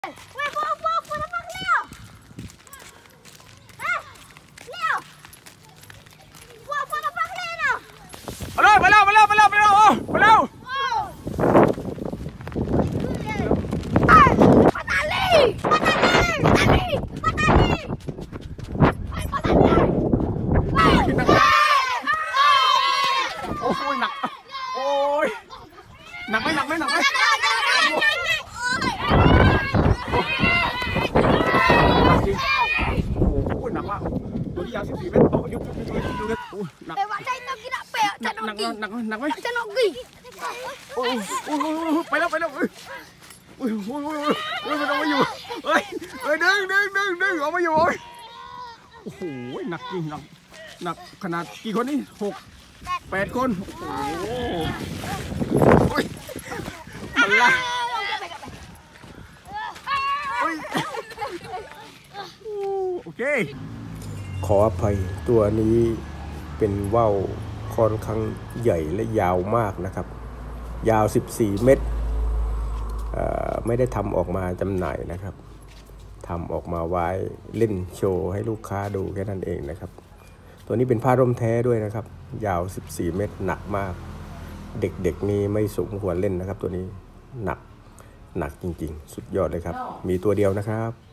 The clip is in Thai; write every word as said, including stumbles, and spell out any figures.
喂，不不不他妈撂！哎，撂！我我他妈撂了！ มาเลยมาแล้วมาแล้วมาแล้วมาแล้วมาแล้ว哎，马达利，马达利，马达利，马达利！哎，马达利！哎， โอ้ยหนักโอ้ยหนักไหมหนักไหมหนักไหมโอ้ยหนักมากตัวที่ยาวสิบสี่เมตรโอ้ยยุบยุบยุบยุบยุบโอ้ยหนัก Lewat saya nak kira peak, หนั tak ก nak หนัก pergi. หนักหนักไหม Tak nak pergi. โอ้ยโอ้ยไปแล้วไปแล้วเอ้ยโอ้ยโอ้ยโอ้ยมันเอามาอยู่เฮ้ยเฮ้ยดึงดึงดึงดึงเอามาอยู่โอ้โหหนักจริงหนักหนักขนาดกี่คนนี่หกแปดคนโอ้โหโอ้ยอะไรโอเคขออภัยตัวนี้เป็นว่าวค่อนข้างใหญ่และยาวมากนะครับยาวสิบสี่เมตรไม่ได้ทำออกมาจำหน่ายนะครับทำออกมาไว้เล่นโชว์ให้ลูกค้าดูแค่นั้นเองนะครับตัวนี้เป็นผ้าร่มแท้ด้วยนะครับยาวสิบสี่เมตรหนักมากเด็กๆนี่ไม่สมควรเล่นนะครับตัวนี้หนักหนักจริงๆสุดยอดเลยครับมีตัวเดียวนะครับ